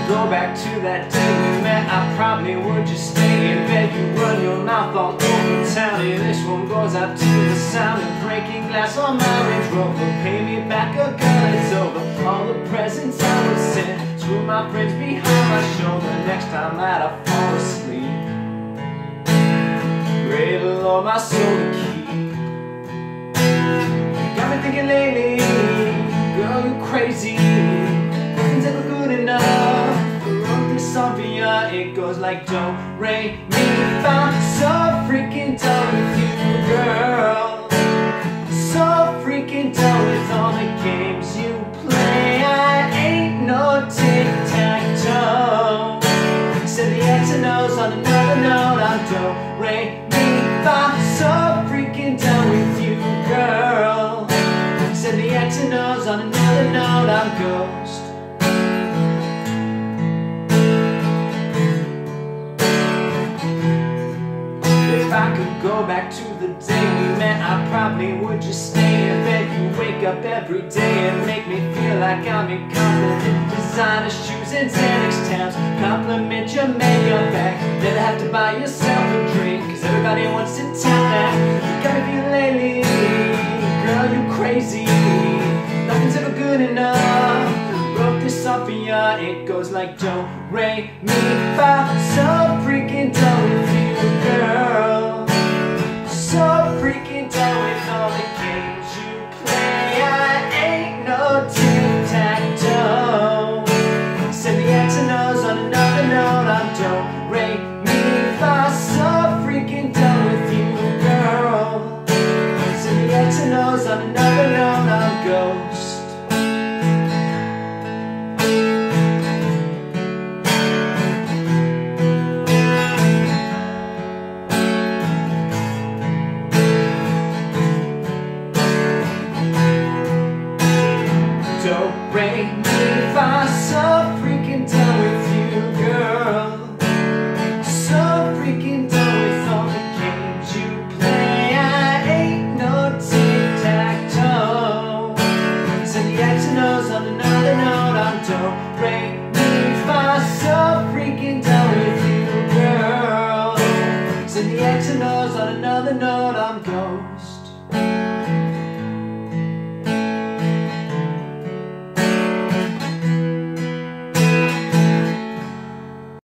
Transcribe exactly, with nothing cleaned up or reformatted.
go back to that day we met, I probably would just stay in bed. You run your mouth all over town, and this one goes out to the sound of breaking glass on my Range Rover. Pay me back a gun, it's over. All the presents I was sent, screw my friends behind my shoulder. Next time that I fall asleep, pray the Lord my soul to keep. Got me thinking lately, girl, you crazy. Nothing's ever good enough. I wrote this song for ya, it goes like do, re, mi, fa. So freaking done with you, girl. So freaking done with all the games you play. I ain't no tic-tac-toe. Said the X and O's on another note. I'm do, re, mi, fa. So freaking done with you, girl. Said the X and O's on another note. I'm ghost. If I could go back to the day we met, I probably would just stay in bed. You wake up every day and make me feel like I'm incompetent. Designer shoes and Xanax towns, compliment your makeup back. Never have to buy yourself a drink, cause everybody wants to tap that. You got me feeling lately, girl, you crazy. Nothing's ever good enough. Wrote this song for ya, it goes like do, re, mi, fa. So freaking done with you, girl. So freaking done with all the games you play. I ain't no tic-tac-toe. Send the X and O's on another note. I'm do, re, mi, fa. So freaking done with you, girl. Send the X and O's on another note. I'm ghost. Do, re, mi, fa, so